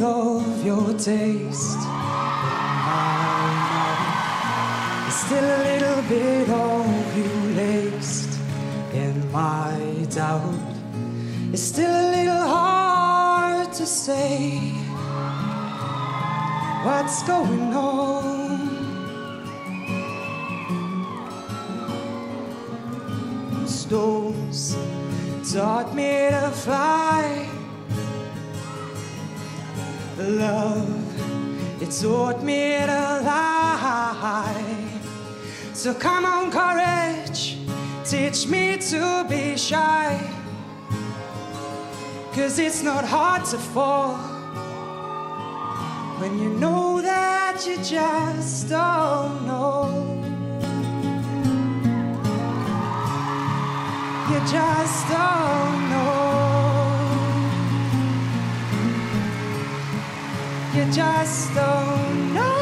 of your taste in my mouth. There's still a little bit of you laced in my doubt. It's still a little hard to say what's going on. Stones taught me to fly. Love, it taught me to lie. So come on, courage, teach me to be shy. 'Cause it's not hard to fall when you know that you just don't know. You just don't know. You just don't know.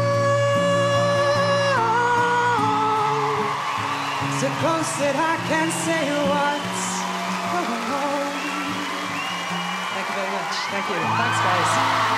So close that I can't say what's going on. Thank you very much. Thank you. Thanks, guys.